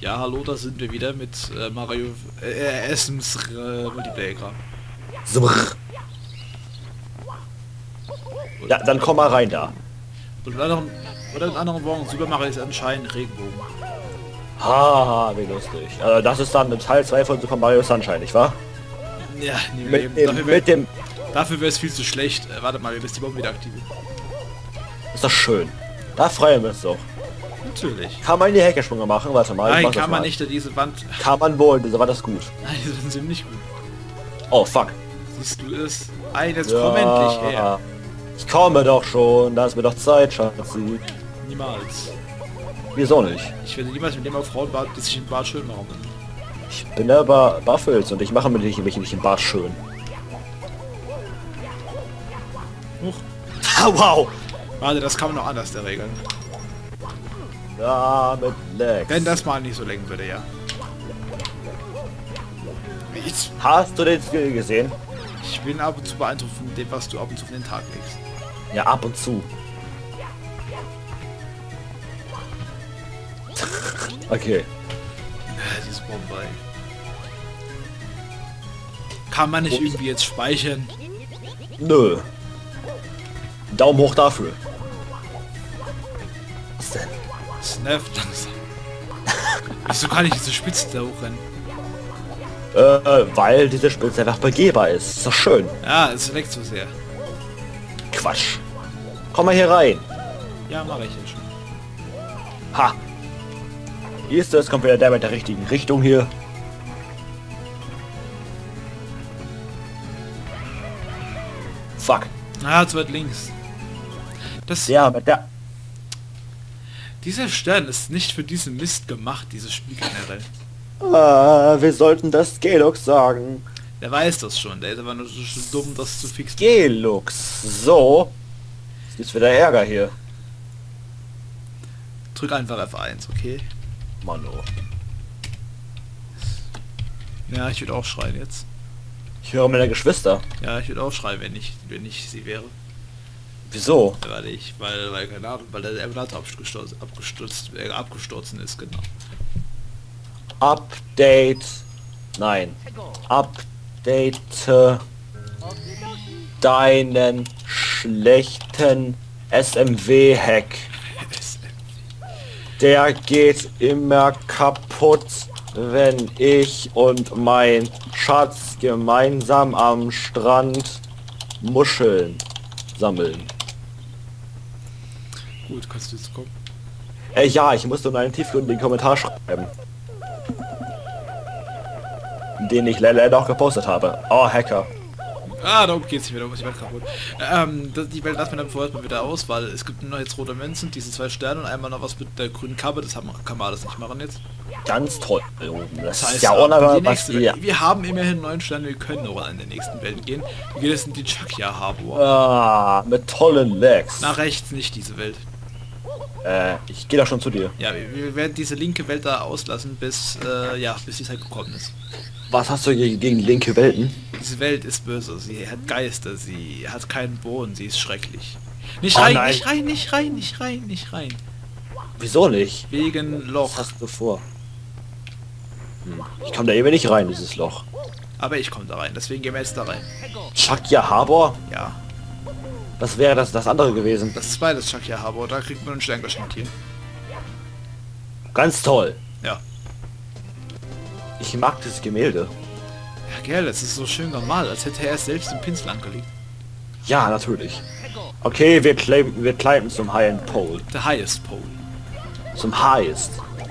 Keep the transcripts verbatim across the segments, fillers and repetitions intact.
Ja, hallo, da sind wir wieder mit äh, Mario äh, Essens äh, Multiplayer. So. Ja, dann komm mal rein da. Und in anderen, oder in anderen Worten, Super Mario ist anscheinend Regenbogen. Haha, wie lustig. Also das ist dann Teil zwei von Super Mario Sunshine, nicht wahr? Ja, nie Mit Leben. dem, Dafür wäre mit dem... dafür wär es viel zu schlecht. Äh, warte mal, wir müssen die Bombe wieder aktivieren. Ist doch schön. Da freuen wir uns doch. Natürlich. Kann man die Heckersprünge machen? Warte mal. ich Nein, mach das kann man mal. nicht, da diese Wand... Kann man wohl, diese war das gut. Nein, die sind ziemlich gut. Oh, fuck. Siehst du es? Ein, jetzt Ja, komm endlich her. Ich komme doch schon. Da ist mir doch Zeit, Schatzi. Niemals. Wieso nicht? Ich werde niemals mit dem auf Frauenbart, die sich im Bart schön machen. Ich bin aber Buffels und ich mache mir nicht, mich nicht im Bart schön. Huch. Ah, wow! Warte, das kann man noch anders regeln. Ja, mit Lex. Wenn das mal nicht so lenken würde, ja. Ich, Hast du den Skill gesehen? ich bin ab und zu beeindruckt von dem, was du ab und zu von den Tag legst. Ja, ab und zu. Okay. Äh, diese Bombe, ey. Kann man nicht irgendwie jetzt speichern? Nö. Daumen hoch dafür. Was denn? Das nervt langsam. Wieso kann ich diese Spitze da hochrennen? Äh, weil diese Spitze einfach begehbar ist. Ist doch schön. Ja, es leckt so sehr. Quatsch. Komm mal hier rein. Ja, mache ich ja schon. Ha. Wie ist das? Kommt wieder der mit der richtigen Richtung hier. Fuck. Ah, zu weit links. Das, Ja, mit der... Dieser Stern ist nicht für diesen Mist gemacht, dieses Spiel generell. Ah, wir sollten das Gelux sagen. Der weiß das schon, der ist aber nur so dumm, das zu fixen. Gelux. So. Jetzt gibt's wieder Ärger hier. Drück einfach F eins, okay? Mano. Ja, ich würde auch schreien jetzt. Ich höre meine Geschwister. Ja, ich würde auch schreien, wenn ich, wenn ich sie wäre. Wieso? Ja, weil ich, weil, weil, keine Ahnung, weil der Emulator abgestürzt, abgestürzt, äh, abgestürzt ist, genau. Update. Nein. Update deinen schlechten S M W-Hack. Der geht immer kaputt, wenn ich und mein Schatz gemeinsam am Strand Muscheln sammeln. Gut, kannst du jetzt kommen? Äh, ja, ich musste nur einen tiefgründigen Kommentar schreiben. Den ich leider auch gepostet habe. Oh, Hacker. Ah, darum geht's nicht mehr, da muss ich Welt kaputt. Ähm, das, die Welt lassen wir dann vorerst mal wieder aus, weil es gibt nur noch jetzt rote Münzen, diese zwei Sterne und einmal noch was mit der grünen Kappe, das haben, kann man alles nicht machen jetzt. Ganz toll. Das, Das heißt, ist ja die unerwartet, was nächste, wir... wir haben immerhin neun Sterne, wir können noch in den nächsten Welt gehen. Wir gehen jetzt in die Chuckya Harbor. Ah, mit tollen Legs. Nach rechts nicht diese Welt. Äh, ich gehe da schon zu dir. Ja, wir, wir werden diese linke Welt da auslassen, bis, äh, ja, bis die Zeit gekommen ist. Was hast du gegen, gegen linke Welten? Diese Welt ist böse, sie hat Geister, sie hat keinen Boden, sie ist schrecklich. Nicht Oh rein, nein. nicht rein, nicht rein, nicht rein, nicht rein. Wieso nicht? Wegen Was Loch. hast du vor? Hm. Ich komme da eben nicht rein, dieses Loch. Aber ich komme da rein, deswegen gehen wir jetzt da rein. Chuckya Harbor? Ja, Was wäre das, das andere gewesen? das ist beides Chuckya Harbor, da kriegt man einen Stern geschenkt hier. Ganz toll. Ja. Ich mag dieses Gemälde. Ja, gell, es ist so schön normal, als hätte er es selbst im Pinsel angelegt. Ja, natürlich. Okay, wir, claim, wir climben zum High-End Pole. The highest pole. Zum Highest.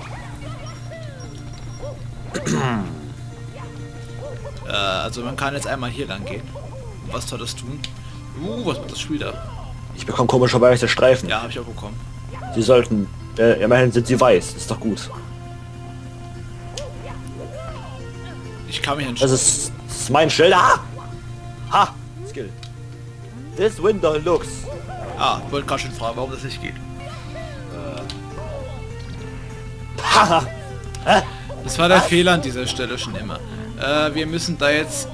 Äh, also man kann jetzt einmal hier lang gehen. Und was Tolles tun. Uh, was macht das Spiel da? Ich bekomme komischerweise Streifen. Ja, habe ich auch bekommen. Sie sollten... Äh, immerhin sind sie weiß. Ist doch gut. Ich kann mich Das entscheiden. ist, das ist mein Schild. Ah! Ha! Skill. This window looks... Ah, ich wollte gerade schon fragen, warum das nicht geht. Haha! Das war der Fehler an dieser Stelle schon immer. Äh, wir müssen da jetzt...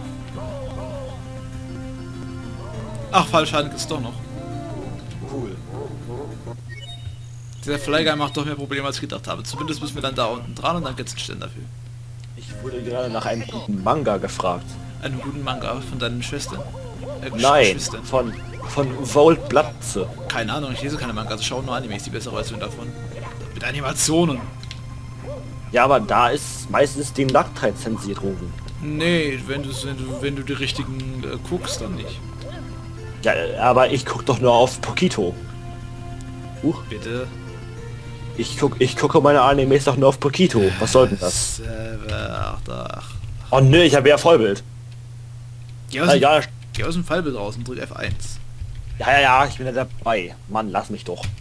Ach, falsch, ist doch noch. Cool. Dieser Flyguy macht doch mehr Probleme als ich gedacht habe. Zumindest müssen wir dann da unten dran und dann gibt's einen Stern dafür. Ich wurde gerade nach einem guten Manga gefragt. Einen guten Manga von deinen Schwestern. Äh, Nein, Geschwistern. von von Volt Blatze. Keine Ahnung, ich lese keine Mangas, ich schaue nur Animes, die bessere Version davon. Mit Animationen. Ja, aber da ist meistens die Nacktheitszensierung. Nee, wenn du wenn du wenn du die richtigen äh, guckst, dann nicht. Ja, aber ich guck doch nur auf Pokito. Huch, Bitte. ich guck ich gucke meine Animes doch nur auf Pokito. Was soll denn das? Server, ach, ach. Oh ne, ich habe ja Vollbild. Geh aus, Ja, dem, ja, geh aus dem Fallbild raus und drück F eins. ja, ja, ja, ich bin ja dabei. Mann, lass mich doch.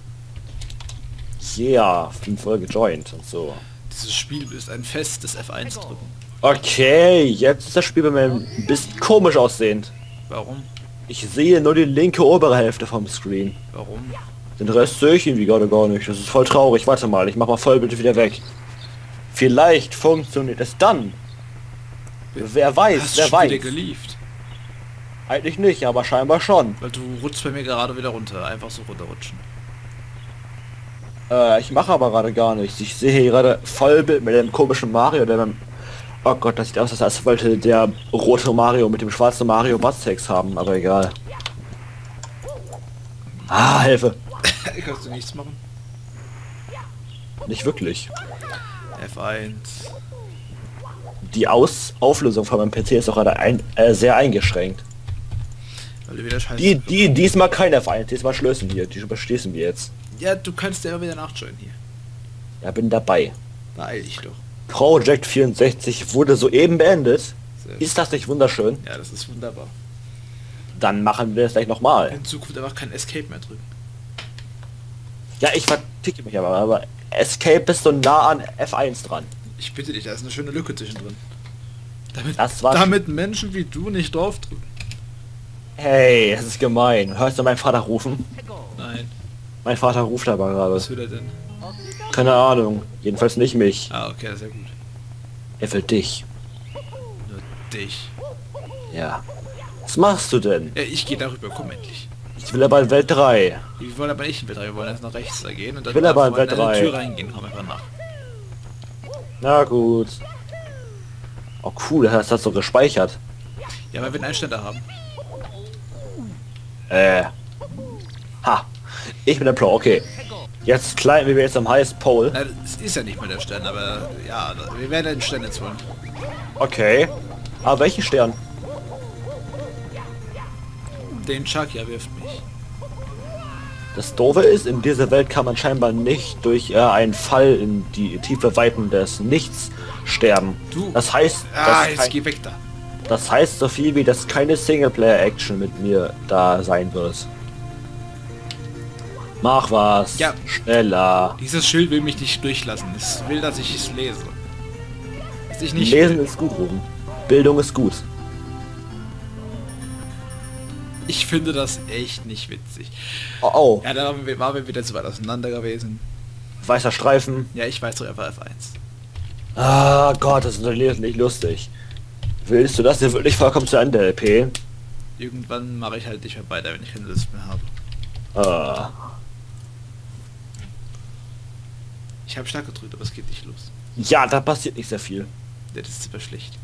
Yeah, bin voll gejoint und so. Dieses Spiel ist ein Fest des F eins drücken. Okay, jetzt ist das Spiel bei mir ein bisschen komisch aussehend. Warum? Ich sehe nur die linke obere Hälfte vom Screen. Warum? Den Rest sehe ich irgendwie gerade gar nicht. Das ist voll traurig. Warte mal, ich mach mal Vollbild wieder weg. Vielleicht funktioniert es dann. Wer weiß, Hast wer du schon weiß. wieder gelieft? Eigentlich nicht, aber scheinbar schon. Weil du rutschst bei mir gerade wieder runter. Einfach so runterrutschen. Äh, ich mache aber gerade gar nichts. Ich sehe hier gerade Vollbild mit dem komischen Mario, der beim... Oh Gott, das sieht aus, als wollte der rote Mario mit dem schwarzen Mario Buzztex haben, aber egal. Ah, Hilfe. Kannst du nichts machen? Nicht wirklich. F eins. Die Aus Auflösung von meinem P C ist auch gerade ein, äh, sehr eingeschränkt. Weil du wieder scheiße. Die, die, diesmal kein F eins, diesmal schlößen wir. Die überstießen wir jetzt. Ja, du kannst ja immer wieder nachjoinen hier. Ja, bin dabei. Beeil dich doch. Project vierundsechzig wurde soeben beendet. Sehr Ist das nicht wunderschön? Ja, das ist wunderbar. Dann machen wir das gleich nochmal. In Zukunft einfach kein Escape mehr drücken. Ja, ich verticke mich aber, aber Escape ist so nah an F eins dran. Ich bitte dich, da ist eine schöne Lücke zwischendrin. Damit, Das war damit Menschen wie du nicht draufdrücken. Hey, das ist gemein. Hörst du meinen Vater rufen? Nein. Mein Vater ruft aber gerade. Was will er denn? Keine Ahnung. Jedenfalls nicht mich. Ah, okay, das ist ja gut. Er will dich. Nur dich. Ja. Was machst du denn? Ja, ich gehe darüber, komm endlich. Ich will aber in Welt drei. Wir wollen aber nicht in Welt drei, wir wollen erst nach rechts da gehen und dann Ich will aber in wollen Welt wir in eine drei. Tür reingehen, komm einfach nach. Na gut. Oh cool, das hat so gespeichert. Ja, weil wir einen Einständer haben. Äh. Ha. Ich bin der Pro, okay. Jetzt klein wie wir jetzt am Highest Pole. Na, es ist ja nicht mal der Stern, aber ja, wir werden den Stern jetzt holen. Okay. Aber welchen Stern? Den Chucky wirft mich. Das Doofe ist, in dieser Welt kann man scheinbar nicht durch äh, einen Fall in die tiefe Weiten des Nichts sterben. Du. Das heißt, Ah, dass jetzt kein, geh weg da. das heißt so viel wie, dass keine Singleplayer-Action mit mir da sein wird. Mach was. Ja. Schneller. Dieses Schild will mich nicht durchlassen. Es will, dass ich es lese. Was ich nicht Lesen will. ist gut, Ruben. Bildung ist gut. Ich finde das echt nicht witzig. Oh, oh. Ja, da waren wir, waren wir wieder zu weit auseinander gewesen. Weißer Streifen. Ja, ich weiß doch einfach F eins. Ah Gott, das ist natürlich nicht lustig. Willst du das hier wirklich vollkommen zu Ende, L P? Irgendwann mache ich halt nicht mehr weiter, wenn ich keine Lust mehr habe. Ah. Ich habe stark gedrückt, aber es geht nicht los. Ja, da passiert nicht sehr viel. Ja, das ist super schlecht.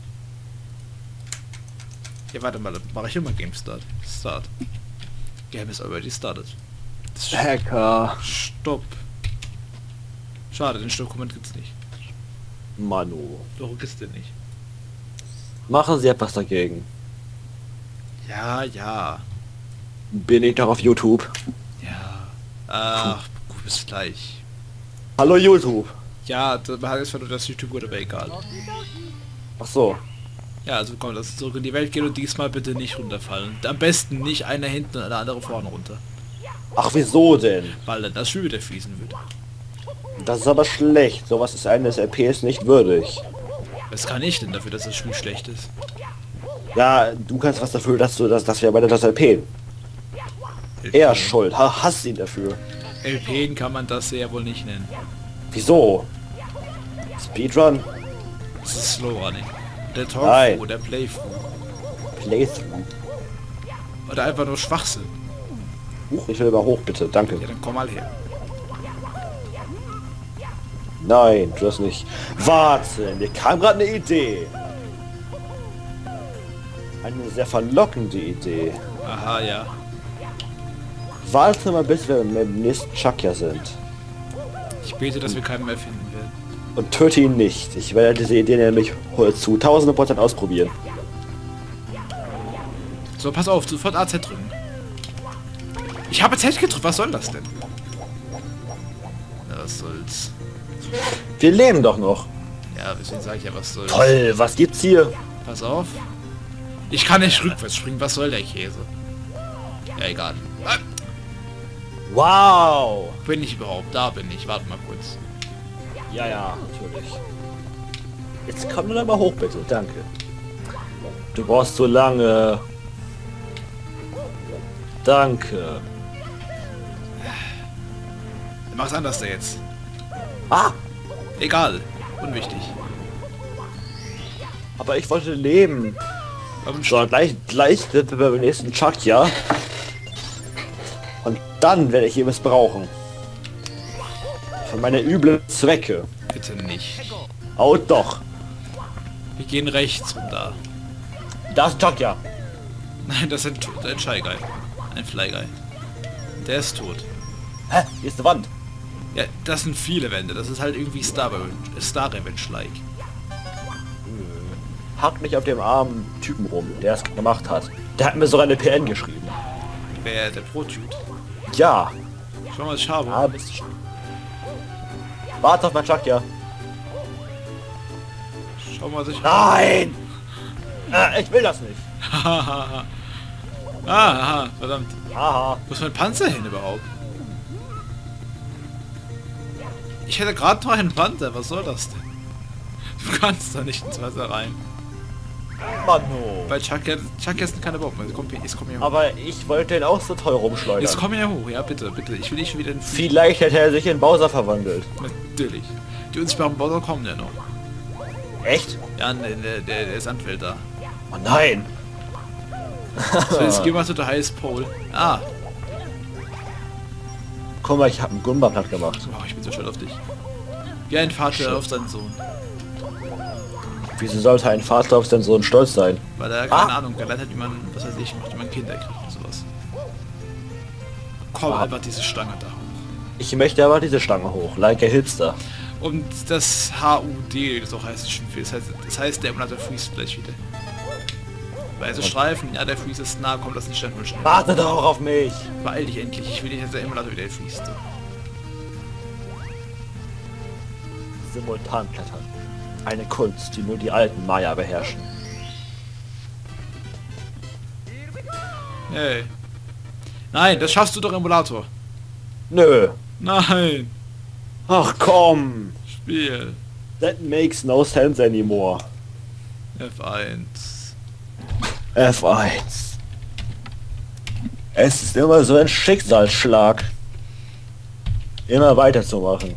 Ja, warte mal, dann mache ich immer Game Start. Start. Game is already started. Das ist Hacker. Stopp. Schade, den Stoppkommand gibt's nicht. Manu. Warum gibt's den nicht? Machen Sie etwas dagegen. Ja, ja. Bin ich doch auf YouTube. Ja. Ach, gut, bis gleich. Hallo YouTube. Ja, das war jetzt nur das YouTube, aber egal. Ach so. Ja, also komm, lass uns zurück in die Welt gehen und diesmal bitte nicht runterfallen. Am besten nicht einer hinten und der andere vorne runter. Ach, wieso denn? Weil dann das Spiel wieder fließen wird. Das ist aber schlecht. Sowas ist eines L Ps nicht würdig. Was kann ich denn dafür, dass das Spiel schlecht ist? Ja, du kannst was dafür, dass du das, dass wir bei das L P. Er ist schuld. Ha, hasst ihn dafür. L P kann man das ja wohl nicht nennen. Wieso? Speedrun? Das ist Slow Running. Der Nein. Talkthrough, der Playthrough. Playthrough. Oder einfach nur Schwachsinn. Huch, ich will aber hoch, bitte. Danke. Ja, dann komm mal her. Nein, du hast nicht. Warte, mir kam gerade eine Idee. Eine sehr verlockende Idee. Aha, ja. Warte mal, bis wir im nächsten Chakra sind. Ich bete, dass wir keinen mehr finden werden. Und töte ihn nicht. Ich werde diese Idee nämlich zu tausende Prozent ausprobieren. So, pass auf, sofort A Z drücken. Ich habe Z gedrückt, was soll das denn? Ja, was soll's. Wir leben doch noch. Ja, deswegen sage ich ja, was soll's. Toll, was gibt's hier? Pass auf. Ich kann nicht rückwärts springen, was soll der Käse? Ja, egal. Ah, Wow. bin ich überhaupt? Da bin ich. Warte mal kurz. Ja, ja, natürlich. Jetzt komm nur mal hoch, bitte. Danke. Du brauchst so lange. Danke. Mach's anders da jetzt. Ah, Egal. Unwichtig. aber ich wollte leben. Warum So, gleich, gleich sind wir beim nächsten Chakra. Und dann werde ich hier missbrauchen. Für meine üblen Zwecke. bitte nicht. Oh doch. Wir gehen rechts runter. Das ist Chakra. Nein, das ist ein, To- ein Shy Guy. Ein Fly Guy. Der ist tot. Hä? Hier ist eine Wand. Ja, das sind viele Wände. Das ist halt irgendwie Star Revenge, Star Revenge-like. Hack nicht auf dem armen Typen rum, der es gemacht hat. Der hat mir sogar eine P N geschrieben. Wer der Pro-Dude? Ja. Schau mal, was ich habe. Ah, bist du schon. Warte auf mein Chakra. Schau mal, was ich Nein! Äh, ich will das nicht. Hahaha. Aha, verdammt. Haha. Wo ist mein Panzer hin überhaupt? Ich hätte gerade noch einen Panzer, was soll das denn? Du kannst da nicht ins Wasser rein. Mano. Weil Chuck, Chuck jetzt keine Bomben. Jetzt komm, jetzt komm hier hoch. Aber ich wollte den auch so toll rumschleudern. Jetzt komm hier hoch, ja bitte, bitte. Ich will nicht schon wieder in Vielleicht hätte er sich in Bowser verwandelt. Natürlich. Die unsichtbaren Bowser kommen ja noch. Echt? Ja, der, der, der, der Sandwelt da. Oh nein. So, jetzt gehen wir zu der Highest Pole. Ah, Guck mal, ich habe einen Gumba platt gemacht. oh, ich bin so stolz auf dich. Wie ein Vater Shit. auf seinen Sohn. Wieso sollte ein Vater auf seinen Sohn stolz sein? Weil er, keine Ah. Ahnung, gelernt hat, wie man, was weiß ich, macht, wie man Kinder kriegt und sowas. Komm, Ah. einfach diese Stange da hoch. Ich möchte aber diese Stange hoch, like a Hipster. Und das H U D, wie das auch heißt, ist schon viel. Das heißt, das heißt der Emulator freeze gleich wieder. Weiße Streifen, ja, der Freeze ist nah, kommt das nicht schnell schnell. Warte doch auf mich! Beeil dich endlich, ich will nicht, dass der Emulator wieder freeze. Simultan klettern. Eine Kunst, die nur die alten Maya beherrschen. Hey. Nein, das schaffst du doch, Emulator. Nö. Nein. Ach komm! Spiel. That makes no sense anymore. F eins. F eins. Es ist immer so ein Schicksalsschlag. Immer weiterzumachen.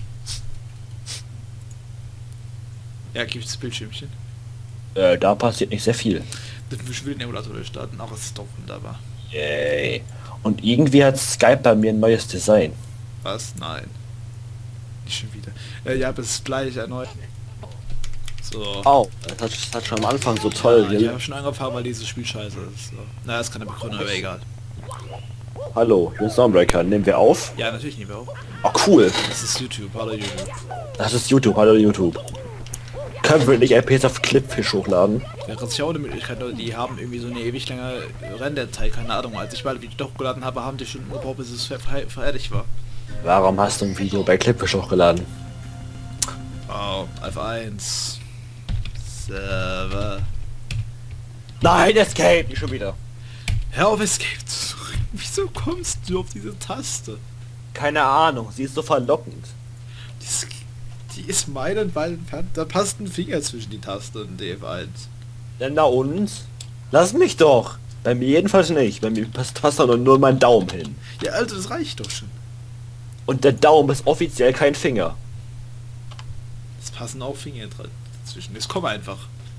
Ja, gibt's das Bildschirmchen. Äh, da passiert nicht sehr viel. Dann will den Emulator durchstarten, aber es ist doch wunderbar. Yay. Und irgendwie hat Skype bei mir ein neues Design. Was? Nein. Nicht schon wieder. Äh, ja, bis gleich erneut. So. Oh, das hat, das hat schon am Anfang so toll. Ja, ich ge- habe schon angefangen, weil dieses Spiel scheiße ist. So. Naja, das kann eine Begründung, aber egal. Hallo, ich bin Stormbreaker. Nehmen wir auf? Ja, natürlich nehmen wir auch. Oh, cool. Das ist YouTube, hallo YouTube. Das ist YouTube. Hallo YouTube. Können wir nicht ein P S auf Clipfish hochladen? Wäre sicher auch eine Möglichkeit, Leute, die haben irgendwie so eine ewig lange Renderzeit, keine Ahnung. Als ich mal ein Video hochgeladen habe, haben die schon gebraucht, bis es fer fer fertig war. Warum hast du ein Video bei Clipfish hochgeladen? Oh, Alpha eins. Server. Nein, Escape! Nicht schon wieder. Hör auf, Escape zu drücken. Wieso kommst du auf diese Taste? Keine Ahnung, sie ist so verlockend. Die ist, die ist meilenweit entfernt. Da passt ein Finger zwischen die Taste und die F eins. Denn da uns? Lass mich doch! Bei mir jedenfalls nicht. Bei mir passt, passt da nur mein Daumen hin. Ja, also das reicht doch schon. Und der Daumen ist offiziell kein Finger. Es passen auch Finger dran dazwischen. Jetzt komm einfach.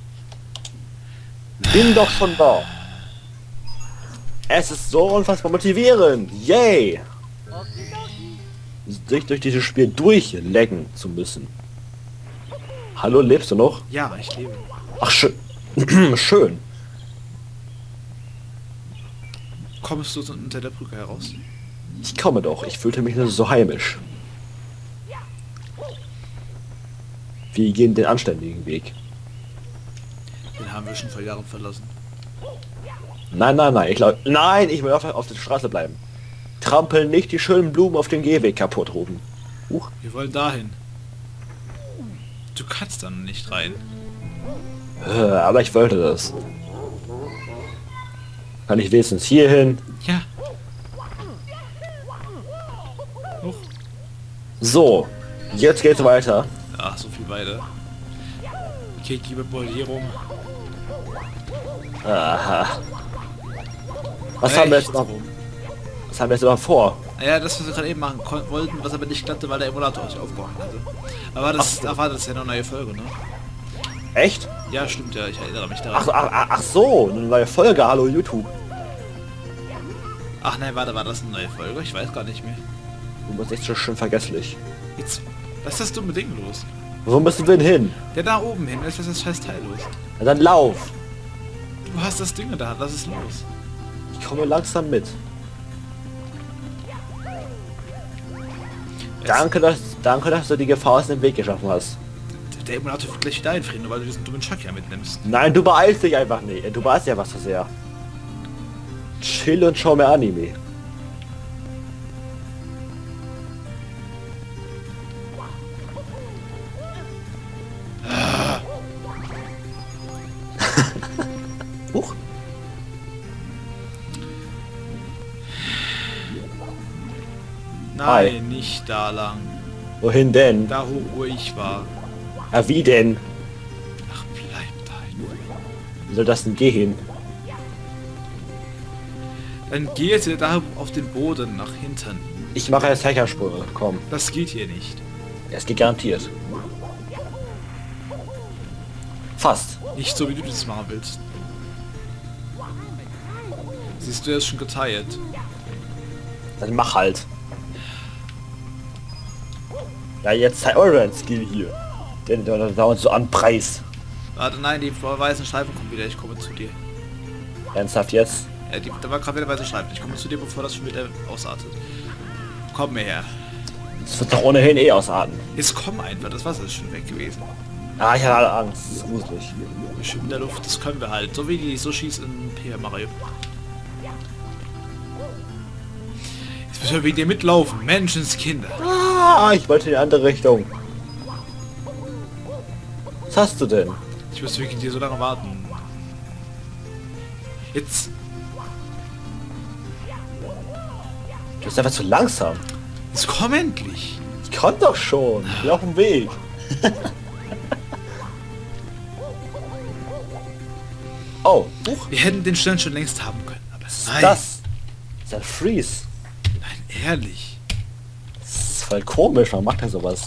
Bin doch schon da. Es ist so unfassbar motivierend. Yay! sich durch dieses Spiel durchlecken zu müssen. Hallo, lebst du noch? Ja, ich lebe. Ach, schön. Schön. Kommst du so unter der Brücke heraus? Ich komme doch, ich fühlte mich nur so heimisch. Wir gehen den anständigen Weg. Den haben wir schon vor Jahren verlassen. Nein, nein, nein, ich glaube... Nein, ich will auf, auf der Straße bleiben. Trampeln nicht die schönen Blumen auf dem Gehweg kaputt, Ruben. Huch. Wir wollen dahin. Du kannst da noch nicht rein. Äh, Aber ich wollte das. Kann ich wenigstens hier hin? Ja. Hoch. So, jetzt geht's weiter. Ach, so viel weiter. Okay, ich gebe Bolierung. Aha. Was haben wir jetzt noch? Was haben wir jetzt noch vor? Naja, das, was wir gerade eben machen kon- wollten, was aber nicht klappte, weil der Emulator sich aufgebaut hatte. Aber das, da war das ja eine neue Folge, ne? Echt? Ja, stimmt ja, ich erinnere mich daran. Ach, ach, ach, ach so, eine neue Folge, hallo YouTube. Ach nein, warte, war das eine neue Folge? Ich weiß gar nicht mehr. Du bist echt so schön vergesslich. Jetzt, was ist das dumme Ding los? Wo müssen wir denn hin? Der da oben hin, was ist das scheiß Teil los? Na dann lauf. Du hast das Ding da, lass es los. Ich komme langsam mit. Danke, dass, danke, dass du die Gefahr aus dem Weg geschaffen hast. Der, der Emulator wird gleich wieder einfrieren, nur weil du diesen dummen Chuck ja mitnimmst. Nein, du beeilst dich einfach nicht. Du beeilst ja was zu sehr. Chill und schau mir Anime. Huch. Nein, Hi. nicht da lang. Wohin denn? Da hoch, wo ich war. Ah, wie denn? Ach, bleib da. Wie soll das denn gehen? Dann geht ihr da auf den Boden nach hinten. Ich mache jetzt Hackersprünge. Komm. Das geht hier nicht. Es geht garantiert. Fast. Nicht so, wie du das machen willst. Siehst du, er ist schon geteilt. Dann mach halt. Ja, jetzt zeig euren Skill hier. Den der dauernd so an Preis. Warte, nein, die weißen Streifen kommen wieder. Ich komme zu dir. Ernsthaft jetzt? Ja, die, da war gerade wieder weiße Streifen. Ich komme zu dir, bevor das schon wieder ausartet. Komm mir her. Das wird doch ohnehin eh ausarten. Jetzt komm einfach. Das Wasser ist schon weg gewesen. Ah, ich hatte alle Angst. Das ist gruselig. Wir schwimmen in der Luft. Das können wir halt. So wie die Sushis in P R Mario. Jetzt müssen wir wegen dir mitlaufen. Menschenskinder. Ah, ich wollte in die andere Richtung. Was hast du denn? Ich muss wirklich dir so lange warten. Jetzt. Du bist einfach zu langsam. Jetzt komm endlich. Ich konnte doch schon. Ich bin auf dem Weg. Oh, Buch. Wir hätten den Stern schon längst haben können. Aber nein. Das ist ein Freeze. Nein, ehrlich. Das ist voll komisch. Man macht ja sowas.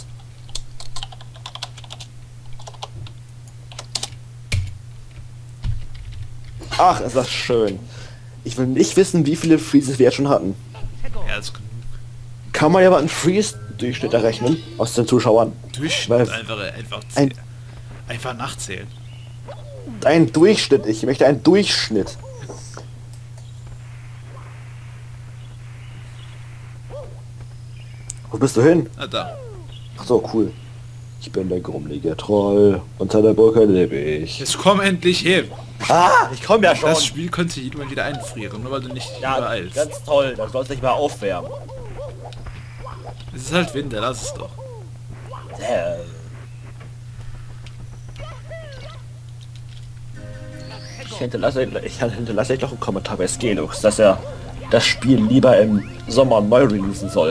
Ach, ist das schön. Ich will nicht wissen, wie viele Freezes wir jetzt schon hatten. Ja, ist genug. Kann man ja mal einen Freeze-Durchschnitt errechnen aus den Zuschauern. Durchschnitt Weil- einfach, einfach, Ein- zählen. Einfach nachzählen. Ein Durchschnitt. Ich möchte einen Durchschnitt. Wo bist du hin? Na da. Ach so, cool. Ich bin der grummelige Troll. Unter der Brücke lebe ich. Jetzt komm endlich her. Ah, ich komme ja schon. Das Spiel könnte irgendwann wieder einfrieren, nur weil du nicht Ja, übereilst. ganz toll. Dann sollst du nicht mal aufwärmen. Es ist halt Winter, lass es doch. Äh. Ich hinterlasse, ich hinterlasse doch einen Kommentar bei Skelux, dass er das Spiel lieber im Sommer neu releasen soll.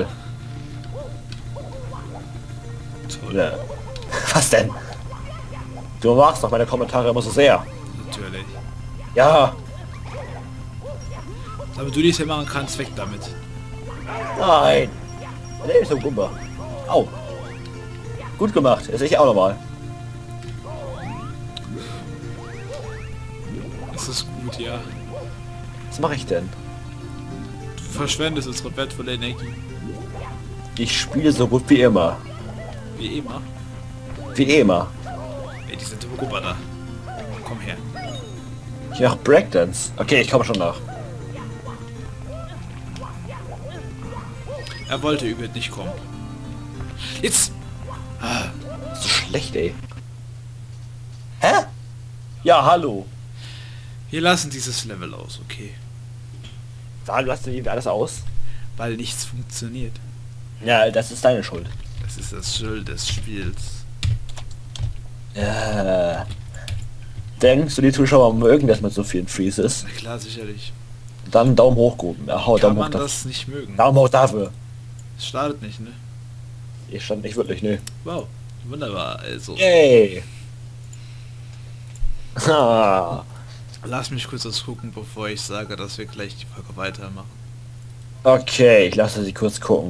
Toll. Ja. Was denn? Du magst doch meine Kommentare immer so sehr. Natürlich. Ja. Aber du dies hier machen kannst, weg damit. Nein. Der ist so Gumba. Au. Gut gemacht. Ist ich auch nochmal. Das ist gut, ja. Was mache ich denn? Du verschwendest unsere wertvolle Energie. Ich spiele so gut wie immer. Wie immer. Wie immer. Ey, die sind Roboter da. Komm her. Ich mach Breakdance. Okay, ich komme schon nach. Er wollte übrigens nicht kommen. Jetzt! Ah, So schlecht, ey. Hä? Ja, hallo. wir lassen dieses Level aus, okay? Sag, du hast denn irgendwie alles aus? Weil nichts funktioniert. Ja, das ist deine Schuld. Das ist das Schild des Spiels. Äh, denkst du, die Zuschauer mögen, dass man so viel in Freeze ist? Na klar, sicherlich. Dann Daumen hoch, Gruben. Ja, hau Kann Daumen hoch man dafür. das nicht mögen? Daumen hoch dafür. Es startet nicht, ne? Ich stand nicht wirklich, ne. Wow, wunderbar. Also, Yay! Ha. lass mich kurz was gucken, bevor ich sage, dass wir gleich die Folge weitermachen. Okay, ich lasse sie kurz gucken.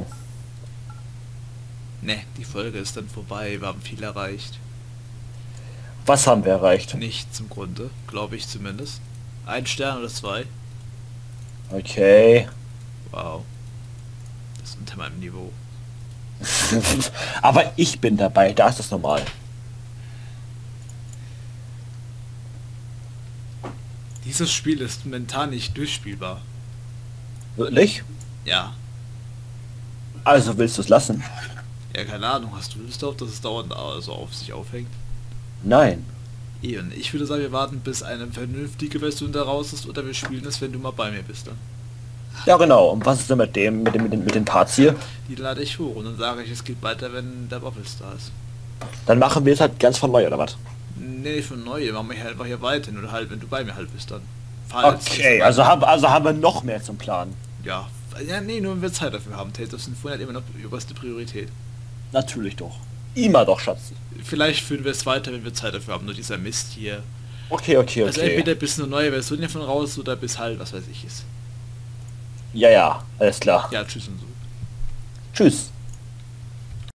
Ne, die Folge ist dann vorbei, wir haben viel erreicht. Was haben wir erreicht? Nichts im Grunde, glaube ich zumindest. Ein Stern oder zwei. Okay. Wow. Das ist unter meinem Niveau. Aber ich bin dabei, da ist das normal. Dieses Spiel ist momentan nicht durchspielbar. Wirklich? Ja. Also willst du es lassen? Ja, keine Ahnung, hast du Lust darauf, dass es dauernd also auf sich aufhängt? Nein. Ian, ich würde sagen, wir warten, bis eine vernünftige Version da raus ist, oder wir spielen es, wenn du mal bei mir bist dann. Ja genau, und was ist denn mit dem, mit dem, mit den, mit den Parts hier? Die lade ich hoch und dann sage ich, es geht weiter, wenn der Waffels da ist. Dann machen wir es halt ganz von neu, oder was? Nee, für neue, machen wir halt einfach hier weiter, oder halt, wenn du bei mir halt bist dann. Falls Okay, es- also haben, also haben wir noch mehr zum Plan. Ja, ja, nee, nur wenn wir Zeit dafür haben. Tales of Symphonia hat immer noch die oberste Priorität. Natürlich doch. Immer doch, Schatz. Vielleicht führen wir es weiter, wenn wir Zeit dafür haben, nur dieser Mist hier. Okay, okay, Also okay. entweder bis eine neue Version davon raus, oder bis halt, was weiß ich ist. Ja, ja, alles klar. Ja, tschüss und so. Tschüss.